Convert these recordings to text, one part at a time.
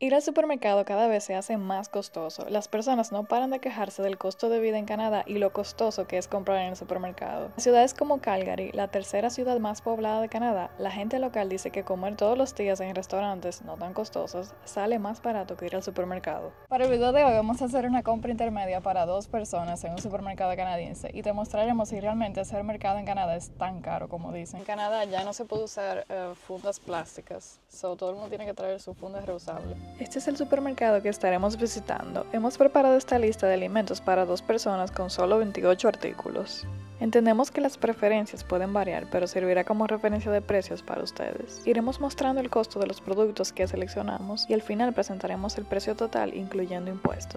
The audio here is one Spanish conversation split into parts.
Ir al supermercado cada vez se hace más costoso. Las personas no paran de quejarse del costo de vida en Canadá y lo costoso que es comprar en el supermercado. En ciudades como Calgary, la tercera ciudad más poblada de Canadá, la gente local dice que comer todos los días en restaurantes no tan costosos sale más barato que ir al supermercado. Para el video de hoy vamos a hacer una compra intermedia para 2 personas en un supermercado canadiense y te mostraremos si realmente hacer mercado en Canadá es tan caro como dicen. En Canadá ya no se puede usar fundas plásticas, todo el mundo tiene que traer su funda reusable. Este es el supermercado que estaremos visitando. Hemos preparado esta lista de alimentos para 2 personas con solo 28 artículos. Entendemos que las preferencias pueden variar, pero servirá como referencia de precios para ustedes. Iremos mostrando el costo de los productos que seleccionamos y al final presentaremos el precio total incluyendo impuestos.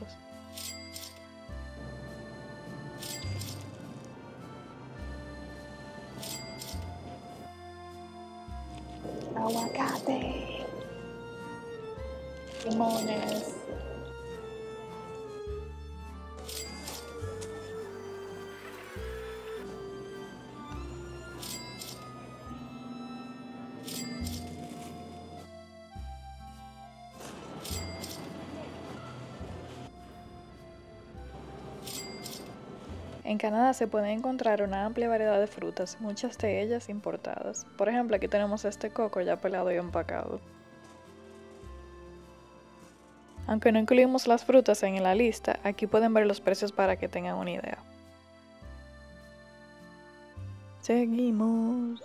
Aguacate. Limones. En Canadá se puede encontrar una amplia variedad de frutas, muchas de ellas importadas. Por ejemplo, aquí tenemos este coco ya pelado y empacado. Aunque no incluimos las frutas en la lista, aquí pueden ver los precios para que tengan una idea. Seguimos.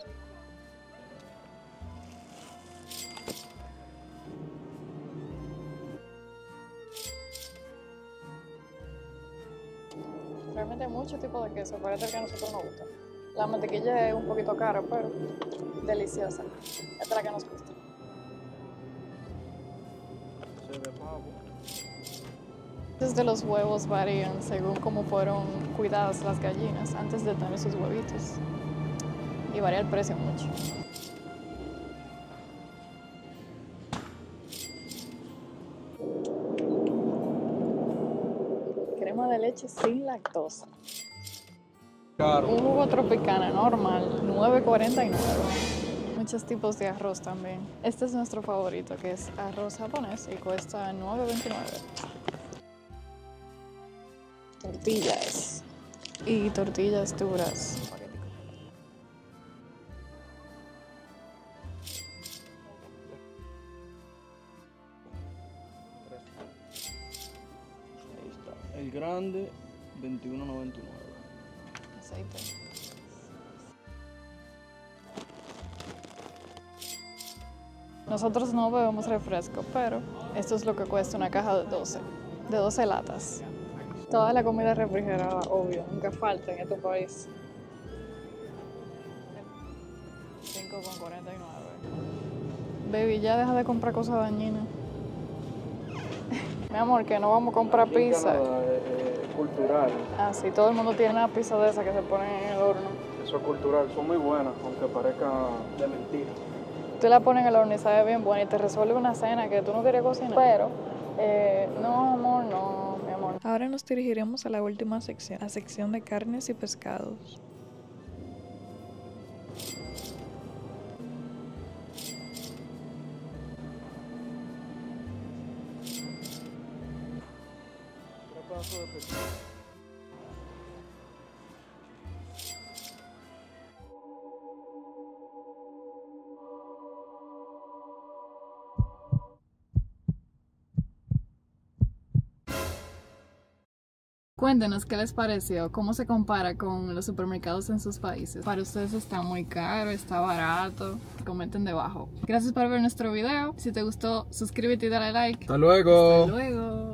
Realmente hay muchos tipos de queso, parece que a nosotros nos gusta. La mantequilla es un poquito cara, pero deliciosa. Esta es la que nos gusta. Desde los huevos varían según cómo fueron cuidadas las gallinas antes de tener sus huevitos. Y varía el precio mucho. Crema de leche sin lactosa. Claro. Un jugo tropicana normal, $9.49. Muchos tipos de arroz también. Este es nuestro favorito, que es arroz japonés y cuesta $9.29. Tortillas. Y tortillas duras. El grande, $21.99. Aceite. Nosotros no bebemos refresco, pero esto es lo que cuesta una caja de 12 latas. Toda la comida refrigerada, obvio, nunca falta en este país. $5.49. Baby, ya deja de comprar cosas dañinas. Mi amor, que no vamos a comprar pizza. Cultural. Ah, sí, todo el mundo tiene una pizza de esa que se pone en el horno. Eso es cultural, son muy buenas, aunque parezca de mentira. Tú la pones en el horno y sabe bien buena y te resuelve una cena que tú no querías cocinar. Pero, no, amor, no, mi amor. Ahora nos dirigiremos a la última sección, la sección de carnes y pescados. Cuéntenos qué les pareció, cómo se compara con los supermercados en sus países. Para ustedes está muy caro, está barato. Comenten debajo. Gracias por ver nuestro video. Si te gustó, suscríbete y dale like. Hasta luego. Hasta luego.